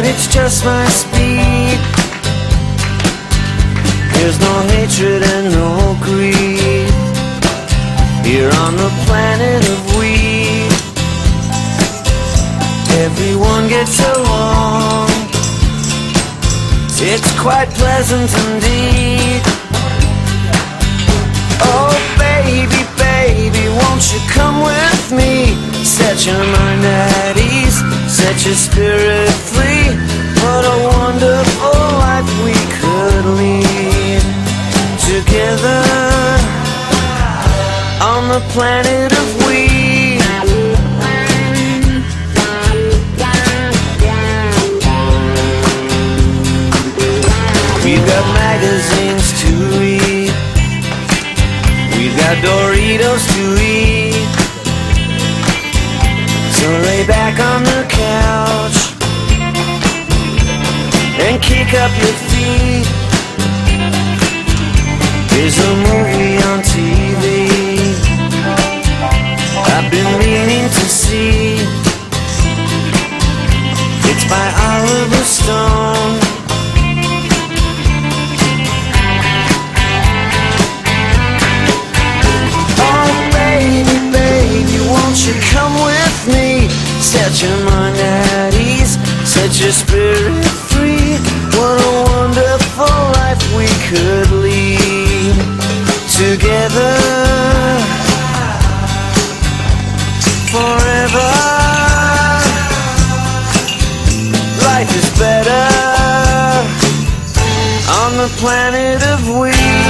it's just my speed. There's no hatred and no greed here on the planet of weed. Everyone gets along, it's quite pleasant indeed. Oh baby, baby, won't you come with me? Set your mind at ease, set your spirit free. What a wonderful life we could lead together on the planet of weed. We've got magazines to read, we've got Doritos to eat. So lay back on the couch and kick up your feet. There's a movie on TV I've been meaning to see. It's by Oliver Stone. Oh baby, baby, won't you come with me? Set your mind at ease, set your spirit free. What a wonderful life we could lead together forever. Life is better on the planet of weed.